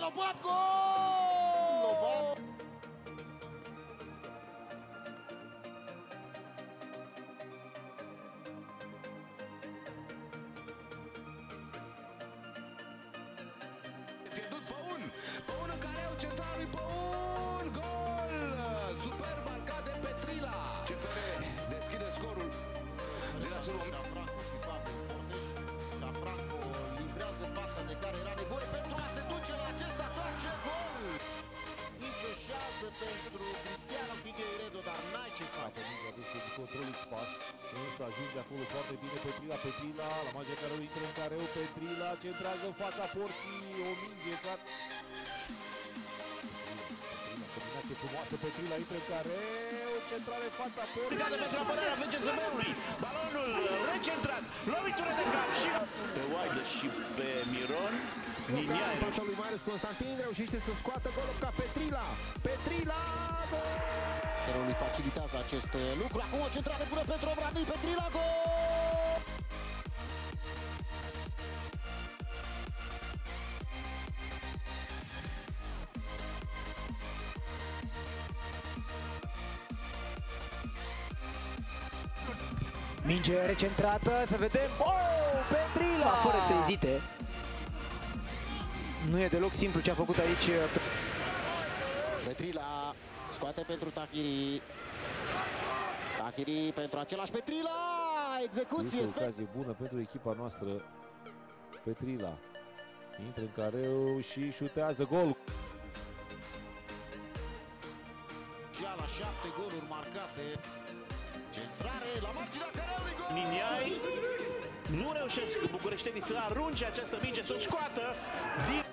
Lobat, gol! Lobat. Pierdut Păun în care centralului Păun, gol! Super marcat de Petrila. CFR deschide scorul din acel moment. Șafranco și Pavel Cordeș. Șafranco livrează pasa de care era nevoie pentru a se duce la acest atac. Ce gol! Nici o șansă pentru Cristiano Figueiredo, dar n-ai ce face. Mingea dusă de controlul spas, însă ajunge acolo foarte bine Petrila, la marginea care intră în careu, Petrila centrează în fața porții, o minge care... Combinație frumoasă, Petrila intră în careu, centrare în fața porții. Picată pentru apărarea FCSB-ului, balonul recentrat, lovitură de cap și... Pe Waidă și pe Miron, Niniae. Fața lui Marius Constantin reușește să scoată golul ca Petrila. Petrila, gol! Care lui facilitează acest lucru. Acum o centrare bună pentru Obrani. Petrila, gol! Minge recentrată, să vedem. Oh, Petrila! Fără să ezite. Nu e deloc simplu ce a făcut aici. Petrila scoate pentru Tahiri. Tahiri pentru același Petrila. Execuție. Este o ocazie bună pentru echipa noastră. Petrila intră în careu și șutează gol. Și la 7 goluri marcate. Centrare la marginea careului, gol! Niniae nu reușesc bucureștenii să arunce această minge, să o scoată din...